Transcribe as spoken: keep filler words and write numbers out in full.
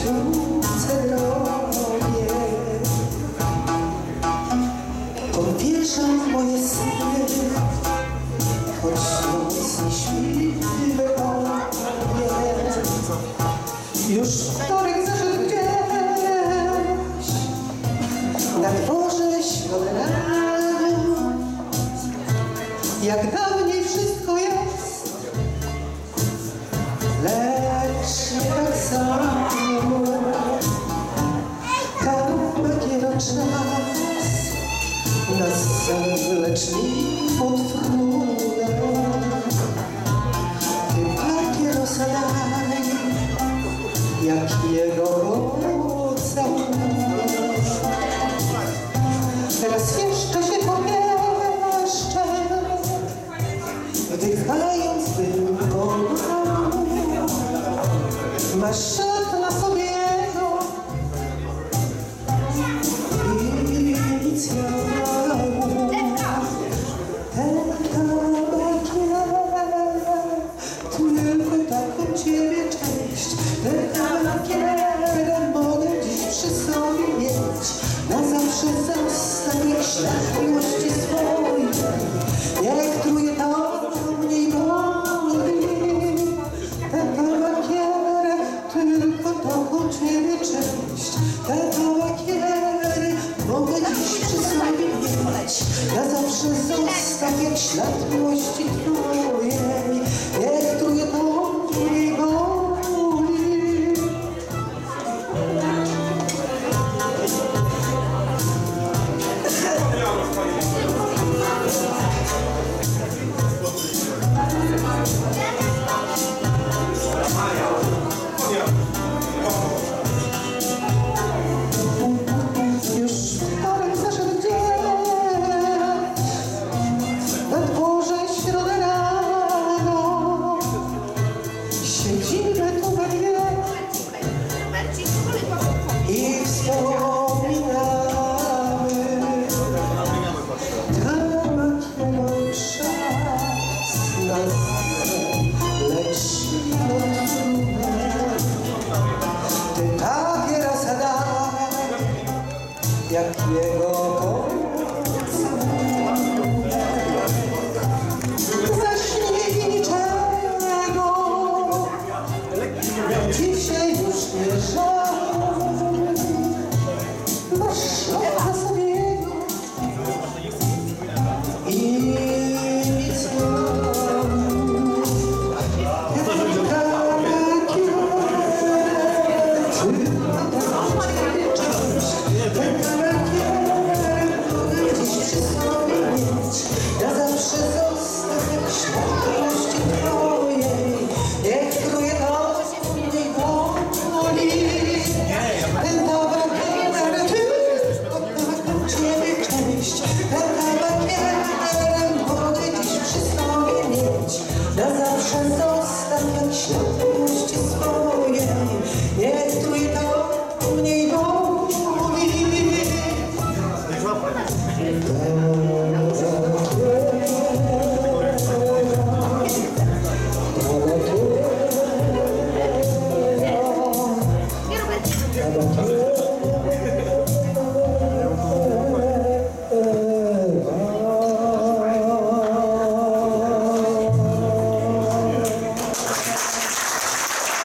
przyjaciółce drogie, powierzam moje sny, choć noc nie śpimy obie. Już wtorek zaszedł gdzieś, na dworze środę rano, jak dawniej wszystko jest, lecz nie tak samo. Tam bagiero czas nas zawleczni pod trudem. Ty papierosa daj, jak jego całunek. Teraz jeszcze się pomieszczę, wdychając tylko. Masz szat na sobie jego inicjału. Ten tabakier, tylko taką ciebie cześć. Ten tabakier mogę dziś przy sobie mieć. Na zawsze zostanie ślad miłości swojej. Jak truje to mnie i boli. Ten tabakier, tylko taką ciebie cześć. Ten tabakier mogę dziś przy sobie mieć. Na zawsze zostaw jak ślad miłości twojej. Jak truje to mnie i boli. Już wtorek zaszedł dzień, na dworze środę rano, siedzimy tu we dwie i wspominamy tabakiego czas nas, lecz no trudne. Ty papierosa daj, jak jego pocałunek. Zaśnij niczego, dzisiaj już nie żałuj. Masz szat na sobie jego inicjału. Ja zawsze zostaw jak ślad miłości twojej. Niech truje to mnie i boli. Ten tabakier, tylko taką ciebie cześć. Ten tabakier mogę dziś przy sobie mieć. Ja zawsze zostaw jak ślad miłości swojej. Niech truje to mnie i boli. Thank you.